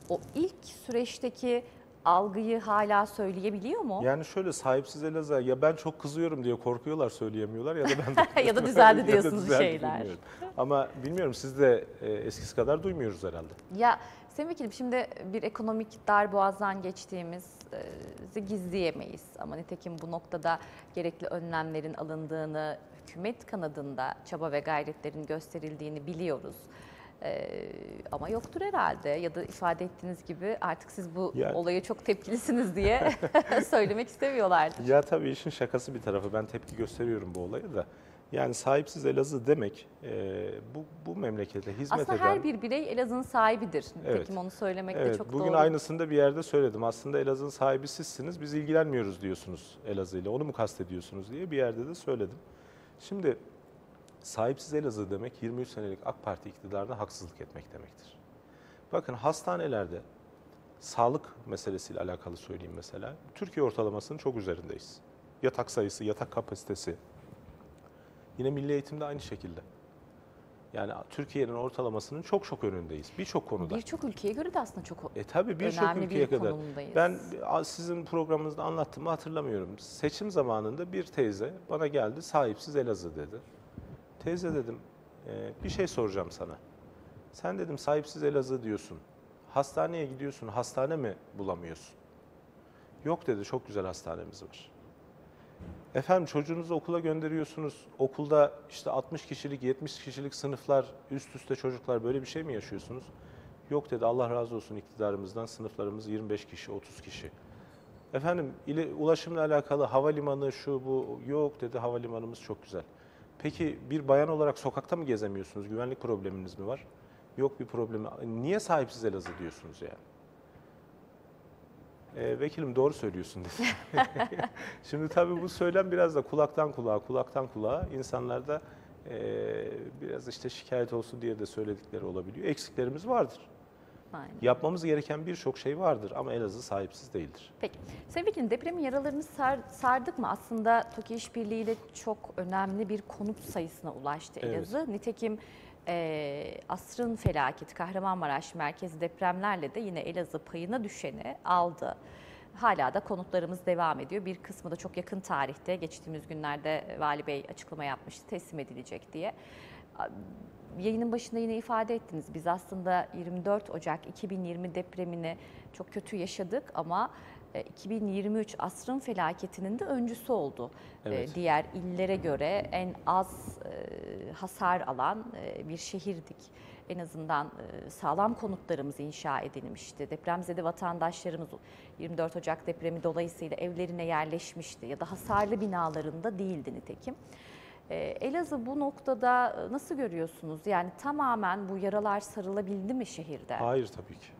o ilk süreçteki algıyı hala söyleyebiliyor mu? Yani şöyle, sahipsiz Elazığ, ya ben çok kızıyorum diye korkuyorlar, söyleyemiyorlar, ya da ben Ya da düzeldi ya da diyorsunuz düzeldi, şeyler. bilmiyorum. Ama bilmiyorum, siz de eskisi kadar duymuyoruz herhalde. Ya Sayın Vekilim, şimdi bir ekonomik darboğazdan geçtiğimizi gizleyemeyiz. Ama nitekim bu noktada gerekli önlemlerin alındığını, hükümet kanadında çaba ve gayretlerin gösterildiğini biliyoruz. Ama yoktur herhalde, ya da ifade ettiğiniz gibi artık siz bu Yani- olaya çok tepkilisiniz diye söylemek istemiyorlardır. Ya tabii işin şakası bir tarafı, ben tepki gösteriyorum bu olaya da. Yani sahipsiz Elazığ demek bu memlekete hizmet Aslında eden... her bir birey Elazığ'ın sahibidir. Nitekim Evet. onu söylemek de Evet, çok bugün doğru. aynısını da bir yerde söyledim. Aslında Elazığ'ın sahibi sizsiniz, biz ilgilenmiyoruz diyorsunuz Elazığ'yla. Onu mu kastediyorsunuz diye bir yerde de söyledim. Şimdi sahipsiz Elazığ demek 23 senelik AK Parti iktidarına haksızlık etmek demektir. Bakın, hastanelerde sağlık meselesiyle alakalı söyleyeyim mesela. Türkiye ortalamasının çok üzerindeyiz. Yatak sayısı, yatak kapasitesi. Yine milli eğitimde aynı şekilde. Yani Türkiye'nin ortalamasının çok önündeyiz birçok konuda. Birçok ülkeye göre de aslında çok Tabii birçok önemli ülkeye bir kadar. konumdayız. Ben sizin programınızda anlattığımı hatırlamıyorum. Seçim zamanında bir teyze bana geldi, sahipsiz Elazığ dedi. Teyze dedim, bir şey soracağım sana. Sen dedim sahipsiz Elazığ diyorsun. Hastaneye gidiyorsun, hastane mi bulamıyorsun? Yok dedi, çok güzel hastanemiz var. Efendim, çocuğunuzu okula gönderiyorsunuz. Okulda işte 60 kişilik, 70 kişilik sınıflar, üst üste çocuklar, böyle bir şey mi yaşıyorsunuz? Yok dedi, Allah razı olsun iktidarımızdan, sınıflarımız 25 kişi, 30 kişi. Efendim, ulaşımla alakalı havalimanı şu bu, yok dedi, havalimanımız çok güzel. Peki bir bayan olarak sokakta mı gezemiyorsunuz? Güvenlik probleminiz mi var? Yok bir problemi. Niye sahipsiz Elazığ diyorsunuz yani? Vekilim doğru söylüyorsun dedi. Şimdi tabii bu söylem biraz da kulaktan kulağa, kulaktan kulağa insanlarda biraz işte şikayet olsun diye de söyledikleri olabiliyor. Eksiklerimiz vardır. Aynen. Yapmamız gereken birçok şey vardır ama Elazığ sahipsiz değildir. Peki. Sayın Vekilim, depremin yaralarını sardık mı? Aslında TOKİ işbirliğiyle çok önemli bir konut sayısına ulaştı Evet. Elazığ. Nitekim asrın felaketi Kahramanmaraş merkezi depremlerle de yine Elazığ payına düşeni aldı. Hala da konutlarımız devam ediyor. Bir kısmı da çok yakın tarihte, geçtiğimiz günlerde Vali Bey açıklama yapmıştı, teslim edilecek diye. Yayının başında yine ifade ettiniz. Biz aslında 24 Ocak 2020 depremini çok kötü yaşadık ama 2023 asrın felaketinin de öncüsü oldu. Evet. Diğer illere göre en az hasar alan bir şehirdik. En azından sağlam konutlarımız inşa edilmişti. Depremzede vatandaşlarımız 24 Ocak depremi dolayısıyla evlerine yerleşmişti ya da hasarlı binalarında değildi nitekim. Elazığ bu noktada nasıl görüyorsunuz? Yani tamamen bu yaralar sarılabildi mi şehirde? Hayır tabii ki.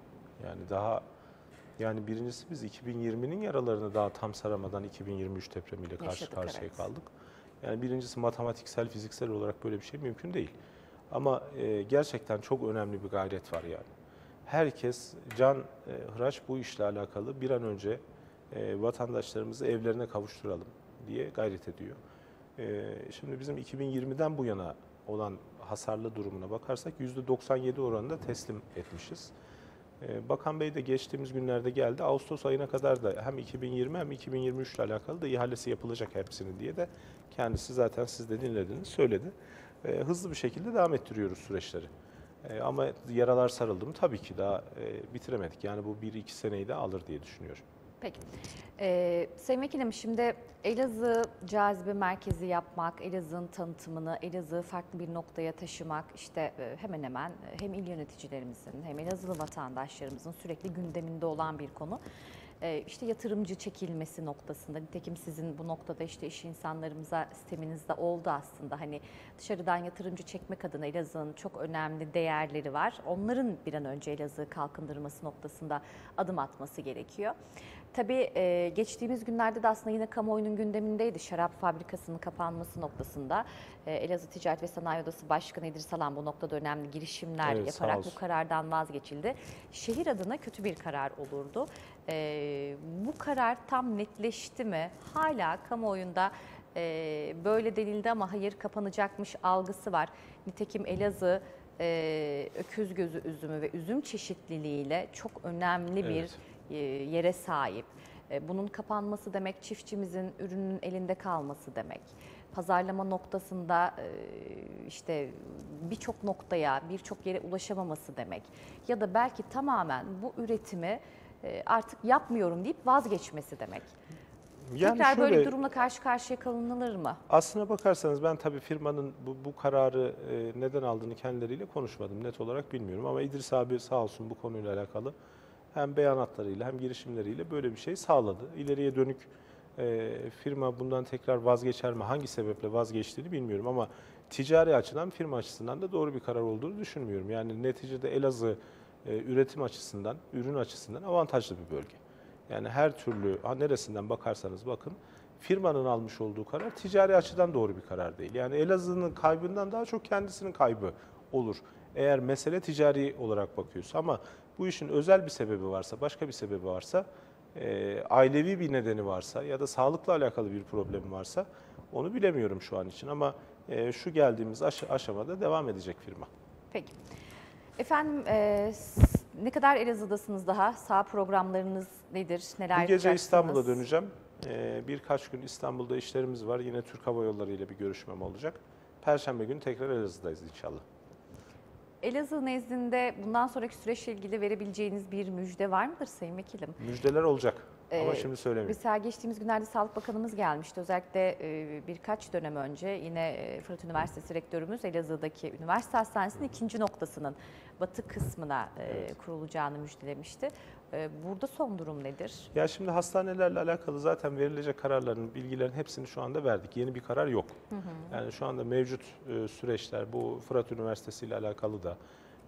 Yani birincisi, biz 2020'nin yaralarını daha tam saramadan 2023 depremiyle karşı Yaşadık, karşıya evet. kaldık. Yani birincisi, matematiksel, fiziksel olarak böyle bir şey mümkün değil. Ama gerçekten çok önemli bir gayret var yani. Herkes hıraç bu işle alakalı bir an önce vatandaşlarımızı evlerine kavuşturalım diye gayret ediyor. Şimdi bizim 2020'den bu yana olan hasarlı durumuna bakarsak %97 oranında teslim etmişiz. Bakan Bey de geçtiğimiz günlerde geldi. Ağustos ayına kadar da hem 2020 hem 2023 ile alakalı da ihalesi yapılacak hepsinin diye de kendisi, zaten siz de dinlediniz, söyledi. Hızlı bir şekilde devam ettiriyoruz süreçleri. Ama yaralar sarıldı mı? Tabii ki daha bitiremedik. Yani bu 1-2 seneyi de alır diye düşünüyorum. Peki. Sayın Vekilim, şimdi Elazığ cazibe merkezi yapmak, Elazığ'ın tanıtımını, Elazığ'ı farklı bir noktaya taşımak, işte hemen hemen hem il yöneticilerimizin hem Elazığlı vatandaşlarımızın sürekli gündeminde olan bir konu. İşte yatırımcı çekilmesi noktasında, nitekim sizin bu noktada işte iş insanlarımıza sisteminizde oldu aslında. Hani dışarıdan yatırımcı çekmek adına Elazığ'ın çok önemli değerleri var. Onların bir an önce Elazığ'ı kalkındırması noktasında adım atması gerekiyor. Tabii geçtiğimiz günlerde de aslında yine kamuoyunun gündemindeydi şarap fabrikasının kapanması noktasında. Elazığ Ticaret ve Sanayi Odası Başkanı İdris Alan bu noktada önemli girişimler Evet, sağ yaparak olsun. bu karardan vazgeçildi. Şehir adına kötü bir karar olurdu. Bu karar tam netleşti mi? Hala kamuoyunda böyle denildi ama hayır, kapanacakmış algısı var. Nitekim Elazığ öküz gözü üzümü ve üzüm çeşitliliğiyle çok önemli bir Evet. yere sahip. Bunun kapanması demek çiftçimizin ürünün elinde kalması demek. Pazarlama noktasında işte birçok noktaya, birçok yere ulaşamaması demek. Ya da belki tamamen bu üretimi artık yapmıyorum deyip vazgeçmesi demek. Yani Tekrar böyle şöyle, bir durumla karşı karşıya kalınılır mı? aslına bakarsanız ben tabii firmanın bu kararı neden aldığını kendileriyle konuşmadım. Net olarak bilmiyorum ama İdris abi sağ olsun bu konuyla alakalı hem beyanatlarıyla hem girişimleriyle böyle bir şey sağladı. İleriye dönük firma bundan tekrar vazgeçer mi? Hangi sebeple vazgeçtiğini bilmiyorum ama ticari açıdan, firma açısından da doğru bir karar olduğunu düşünmüyorum. Yani neticede Elazığ üretim açısından, ürün açısından avantajlı bir bölge. Yani her türlü neresinden bakarsanız bakın firmanın almış olduğu karar ticari açıdan doğru bir karar değil. Yani Elazığ'ın kaybından daha çok kendisinin kaybı olur. Eğer mesele ticari olarak bakıyorsa ama bu işin özel bir sebebi varsa, başka bir sebebi varsa, ailevi bir nedeni varsa ya da sağlıkla alakalı bir problemi varsa onu bilemiyorum şu an için ama şu geldiğimiz aşamada devam edecek firma. Peki. Efendim ne kadar Elazığ'dasınız daha? Sağ programlarınız nedir? Neler Bu gece yapacaksınız? İstanbul'a döneceğim. Birkaç gün İstanbul'da işlerimiz var. Yine Türk Hava Yolları ile bir görüşmem olacak. Perşembe günü tekrar Elazığ'dayız inşallah. Elazığ nezdinde bundan sonraki süreçle ilgili verebileceğiniz bir müjde var mıdır Sayın Vekilim? Müjdeler olacak ama şimdi söylemeyeyim. Mesela geçtiğimiz günlerde Sağlık Bakanımız gelmişti. Özellikle birkaç dönem önce yine Fırat Üniversitesi Rektörümüz Elazığ'daki üniversite hastanesinin ikinci noktasının batı kısmına kurulacağını müjdelemişti. Burada son durum nedir? Ya şimdi hastanelerle alakalı zaten verilecek kararların, bilgilerin hepsini şu anda verdik. Yeni bir karar yok. Yani şu anda mevcut süreçler, bu Fırat Üniversitesi ile alakalı da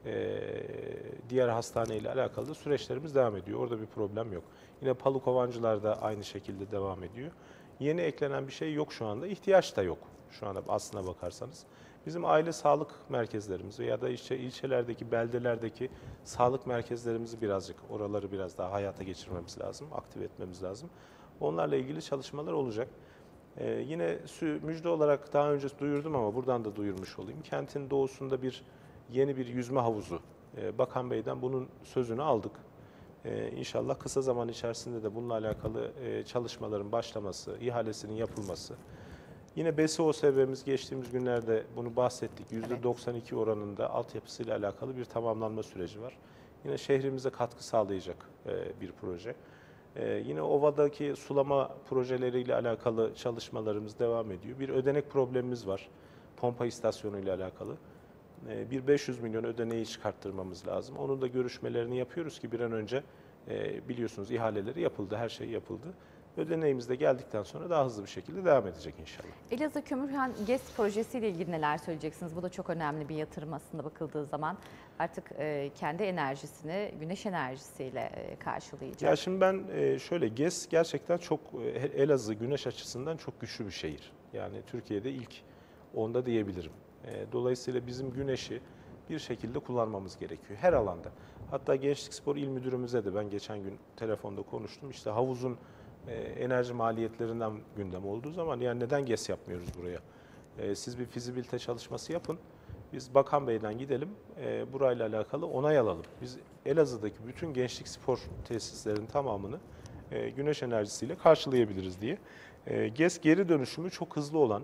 diğer hastane ile alakalı da süreçlerimiz devam ediyor. Orada bir problem yok. Yine Palukovancılar da aynı şekilde devam ediyor. Yeni eklenen bir şey yok şu anda. İhtiyaç da yok şu anda aslına bakarsanız. Bizim aile sağlık merkezlerimizi ya da ilçelerdeki, beldelerdeki sağlık merkezlerimizi birazcık, oraları biraz daha hayata geçirmemiz lazım, aktive etmemiz lazım. Onlarla ilgili çalışmalar olacak. Yine müjde olarak daha önce duyurdum ama buradan da duyurmuş olayım. Kentin doğusunda yeni bir yüzme havuzu. Bakan Bey'den bunun sözünü aldık. İnşallah kısa zaman içerisinde de bununla alakalı çalışmaların başlaması, ihalesinin yapılması. Yine BSOSB'miz geçtiğimiz günlerde bunu bahsettik. %92 oranında altyapısıyla alakalı bir tamamlanma süreci var. Yine şehrimize katkı sağlayacak bir proje. Yine ovadaki sulama projeleriyle alakalı çalışmalarımız devam ediyor. Bir ödenek problemimiz var. Pompa istasyonu ile alakalı. Bir 500 milyon ödeneği çıkarttırmamız lazım. Onun da görüşmelerini yapıyoruz ki bir an önce biliyorsunuz ihaleleri yapıldı, her şey yapıldı. Ödeneğimiz de geldikten sonra daha hızlı bir şekilde devam edecek inşallah. Elazığ Kömürhan GES projesiyle ilgili neler söyleyeceksiniz? Bu da çok önemli bir yatırım aslında bakıldığı zaman. Artık kendi enerjisini güneş enerjisiyle karşılayacak. Ya şimdi ben şöyle, GES gerçekten çok, Elazığ güneş açısından çok güçlü bir şehir. Yani Türkiye'de ilk onda diyebilirim. Dolayısıyla bizim güneşi bir şekilde kullanmamız gerekiyor her alanda. Hatta Gençlik Spor İl Müdürümüze de ben geçen gün telefonda konuştum. İşte havuzun enerji maliyetlerinden gündem olduğu zaman yani neden GES yapmıyoruz buraya? Siz bir fizibilite çalışması yapın. Biz Bakan Bey'den gidelim, burayla alakalı onay alalım. Biz Elazığ'daki bütün gençlik spor tesislerinin tamamını güneş enerjisiyle karşılayabiliriz diye. GES geri dönüşümü çok hızlı olan,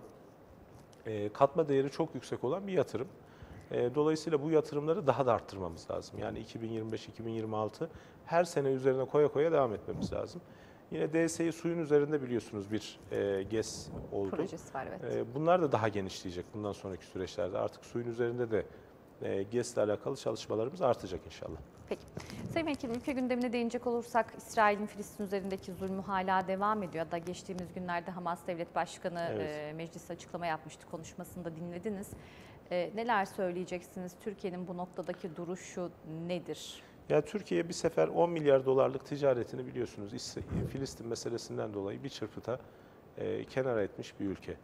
katma değeri çok yüksek olan bir yatırım. Dolayısıyla bu yatırımları daha da arttırmamız lazım. Yani 2025-2026 her sene üzerine koya koya devam etmemiz lazım. Yine DSİ suyun üzerinde biliyorsunuz bir GES oldu. Projesi var, evet. Bunlar da daha genişleyecek bundan sonraki süreçlerde. Artık suyun üzerinde de GES ile alakalı çalışmalarımız artacak inşallah. Peki. Sayın Vekilim, ülke gündemine değinecek olursak İsrail'in Filistin üzerindeki zulmü hala devam ediyor. Hatta geçtiğimiz günlerde Hamas Devlet Başkanı meclise açıklama yapmıştı. Konuşmasında dinlediniz. Neler söyleyeceksiniz? Türkiye'nin bu noktadaki duruşu nedir? Ya Türkiye bir sefer 10 milyar dolarlık ticaretini biliyorsunuz Filistin meselesinden dolayı bir çırpıda kenara etmiş bir ülke.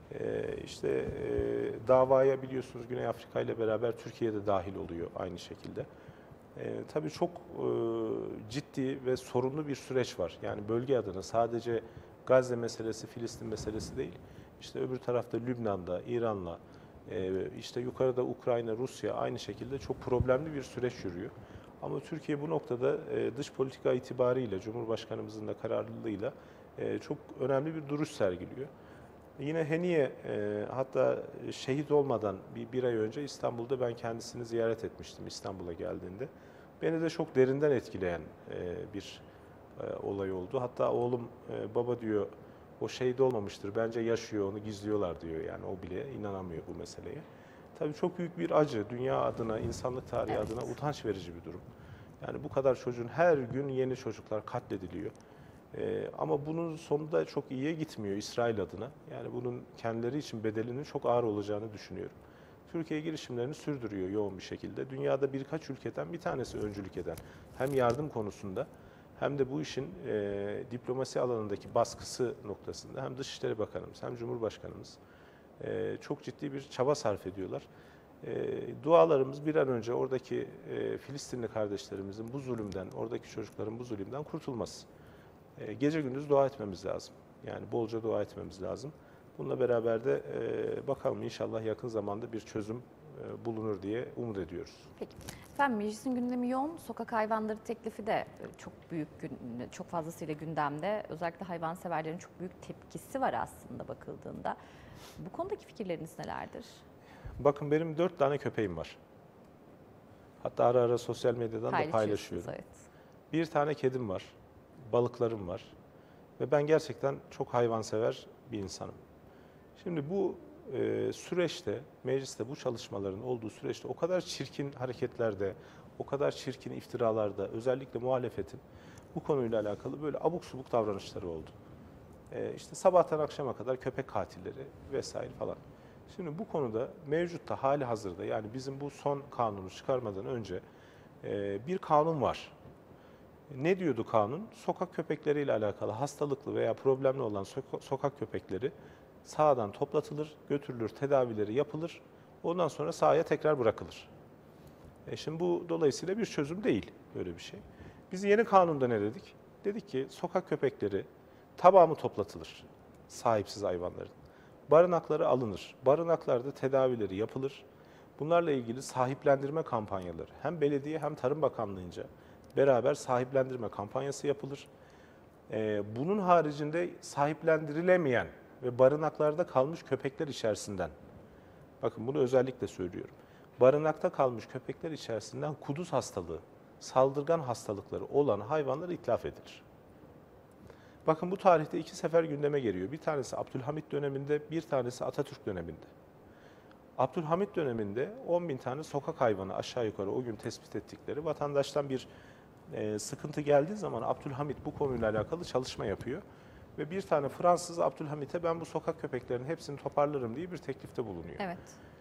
Davaya biliyorsunuz Güney Afrika ile beraber Türkiye de dahil oluyor aynı şekilde. Tabii çok ciddi ve sorunlu bir süreç var. Yani bölge adına sadece Gazze meselesi, Filistin meselesi değil. İşte öbür tarafta Lübnan'da, İran'la, İşte yukarıda Ukrayna, Rusya aynı şekilde çok problemli bir süreç yürüyor. Ama Türkiye bu noktada dış politika itibariyle, Cumhurbaşkanımızın da kararlılığıyla çok önemli bir duruş sergiliyor. Yine Heniye, hatta şehit olmadan bir ay önce İstanbul'da ben kendisini ziyaret etmiştim İstanbul'a geldiğinde. Beni de çok derinden etkileyen bir olay oldu. Hatta oğlum baba diyor o şehit olmamıştır, bence yaşıyor, onu gizliyorlar diyor. Yani o bile inanamıyor bu meseleye. Tabii çok büyük bir acı, dünya adına, insanlık tarihi adına utanç verici bir durum. Yani bu kadar çocuğun her gün yeni çocuklar katlediliyor. Ama bunun sonunda çok iyiye gitmiyor İsrail adına. Yani bunun kendileri için bedelinin çok ağır olacağını düşünüyorum. Türkiye girişimlerini sürdürüyor yoğun bir şekilde. Dünyada birkaç ülkeden bir tanesi öncülük eden hem yardım konusunda hem de bu işin diplomasi alanındaki baskısı noktasında hem Dışişleri Bakanımız hem Cumhurbaşkanımız çok ciddi bir çaba sarf ediyorlar. Dualarımız bir an önce oradaki Filistinli kardeşlerimizin bu zulümden, oradaki çocukların bu zulümden kurtulması. Gece gündüz dua etmemiz lazım. Yani bolca dua etmemiz lazım. Bununla beraber de bakalım inşallah yakın zamanda bir çözüm bulunur diye umut ediyoruz. Peki. Efendim meclisin gündemi yoğun. Sokak hayvanları teklifi de çok fazlasıyla gündemde. Özellikle hayvanseverlerin çok büyük tepkisi var aslında bakıldığında. Bu konudaki fikirleriniz nelerdir? Bakın benim 4 tane köpeğim var. Hatta ara ara sosyal medyadan da paylaşıyorum. Evet. Bir tane kedim var, balıklarım var ve ben gerçekten çok hayvansever bir insanım. Şimdi bu süreçte, mecliste bu çalışmaların olduğu süreçte o kadar çirkin hareketlerde, o kadar çirkin iftiralarda, özellikle muhalefetin bu konuyla alakalı böyle abuk subuk davranışları oldu. İşte sabahtan akşama kadar köpek katilleri vesaire falan. Şimdi bu konuda mevcutta hali hazırda yani bizim bu son kanunu çıkarmadan önce bir kanun var. Ne diyordu kanun? Sokak köpekleriyle alakalı hastalıklı veya problemli olan sokak köpekleri sahadan toplatılır, götürülür, tedavileri yapılır. Ondan sonra sahaya tekrar bırakılır. Şimdi bu dolayısıyla bir çözüm değil böyle bir şey. Biz yeni kanunda ne dedik? Dedik ki sokak köpekleri tamamı toplatılır sahipsiz hayvanların. Barınakları alınır. Barınaklarda tedavileri yapılır. Bunlarla ilgili sahiplendirme kampanyaları hem belediye hem Tarım Bakanlığı'nca beraber sahiplendirme kampanyası yapılır. Bunun haricinde sahiplendirilemeyen ve barınaklarda kalmış köpekler içerisinden, bakın bunu özellikle söylüyorum, barınakta kalmış köpekler içerisinden kuduz hastalığı, saldırgan hastalıkları olan hayvanlar itlaf edilir. Bakın bu tarihte 2 sefer gündeme geliyor. Bir tanesi Abdülhamit döneminde, bir tanesi Atatürk döneminde. Abdülhamit döneminde 10.000 tane sokak hayvanı aşağı yukarı o gün tespit ettikleri, vatandaştan bir sıkıntı geldiği zaman Abdülhamit bu konuyla alakalı çalışma yapıyor. Ve bir tane Fransız Abdülhamit'e ben bu sokak köpeklerinin hepsini toparlarım diye bir teklifte bulunuyor. Evet.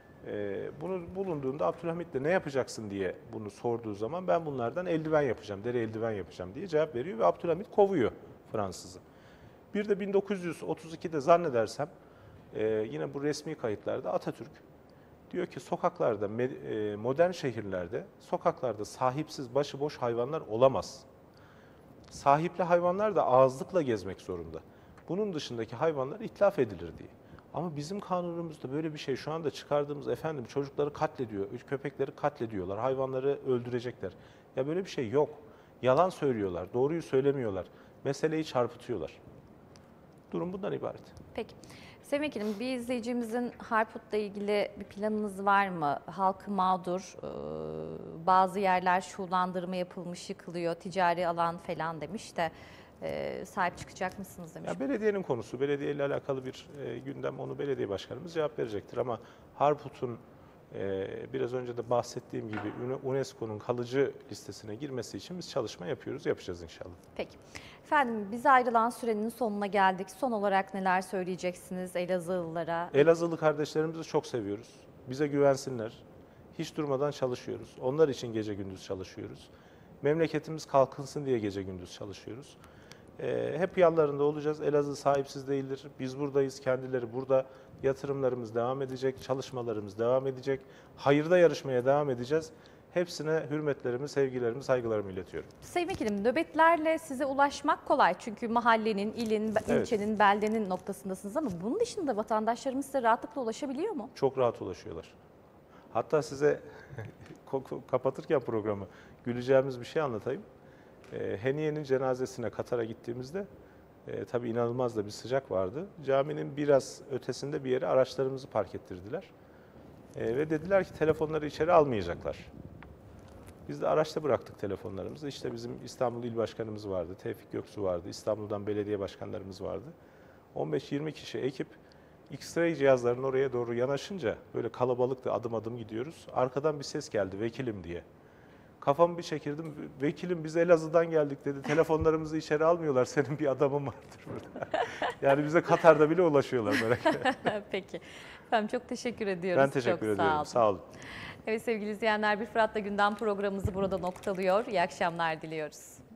Bunu bulunduğunda Abdülhamit de ne yapacaksın diye bunu sorduğu zaman ben bunlardan eldiven yapacağım, deri eldiven yapacağım diye cevap veriyor ve Abdülhamit kovuyor Fransız'ı. Bir de 1932'de zannedersem yine bu resmi kayıtlarda Atatürk diyor ki sokaklarda, modern şehirlerde sokaklarda sahipsiz, başıboş hayvanlar olamaz. Sahipli hayvanlar da ağızlıkla gezmek zorunda. Bunun dışındaki hayvanlar itlaf edilir diye. Ama bizim kanunumuzda böyle bir şey şu anda çıkardığımız efendim çocukları katlediyor, köpekleri katlediyorlar, hayvanları öldürecekler. Ya böyle bir şey yok. Yalan söylüyorlar, doğruyu söylemiyorlar. Meseleyi çarpıtıyorlar. Durum bundan ibaret. Peki. Sayın Vekilim, bir izleyicimizin Harput'la ilgili bir planınız var mı? Halkı mağdur, bazı yerler şulandırma yapılmış, yıkılıyor, ticari alan falan demiş de sahip çıkacak mısınız demiş. Ya belediyenin konusu, belediye ile alakalı bir gündem, onu belediye başkanımız cevap verecektir. Ama Harput'un biraz önce de bahsettiğim gibi UNESCO'nun kalıcı listesine girmesi için biz çalışma yapıyoruz, yapacağız inşallah. Peki. Efendim bize ayrılan sürenin sonuna geldik. Son olarak neler söyleyeceksiniz Elazığlılara? Elazığlı kardeşlerimizi çok seviyoruz. Bize güvensinler. Hiç durmadan çalışıyoruz. Onlar için gece gündüz çalışıyoruz. Memleketimiz kalkınsın diye gece gündüz çalışıyoruz. Hep yanlarında olacağız. Elazığ sahipsiz değildir. Biz buradayız, kendileri burada. Yatırımlarımız devam edecek, çalışmalarımız devam edecek. Hayırda yarışmaya devam edeceğiz. Hepsine hürmetlerimi, sevgilerimi, saygılarımı iletiyorum. Sayın Vekilim, nöbetlerle size ulaşmak kolay. Çünkü mahallenin, ilin, Evet. ilçenin, beldenin noktasındasınız ama bunun dışında vatandaşlarımız size rahatlıkla ulaşabiliyor mu? Çok rahat ulaşıyorlar. Hatta size kapatırken programı güleceğimiz bir şey anlatayım. Heniye'nin cenazesine Katar'a gittiğimizde tabii inanılmaz da bir sıcak vardı. Caminin biraz ötesinde bir yere araçlarımızı park ettirdiler. Ve dediler ki telefonları içeri almayacaklar. Biz de araçta bıraktık telefonlarımızı. İşte bizim İstanbul İl Başkanımız vardı, Tevfik Göksu vardı, İstanbul'dan belediye başkanlarımız vardı. 15-20 kişi ekip X-ray cihazlarının oraya doğru yanaşınca böyle kalabalıktı, adım adım gidiyoruz. Arkadan bir ses geldi, vekilim diye. Kafamı bir çekirdim, vekilim biz Elazığ'dan geldik dedi, telefonlarımızı içeri almıyorlar, senin bir adamın vardır burada. Yani bize Katar'da bile ulaşıyorlar merak etme. Peki. Efendim çok teşekkür ediyoruz. Ben teşekkür Çok ediyorum, sağ olun. Evet sevgili izleyenler, Bir Fırat'la Gündem programımızı burada noktalıyor. İyi akşamlar diliyoruz.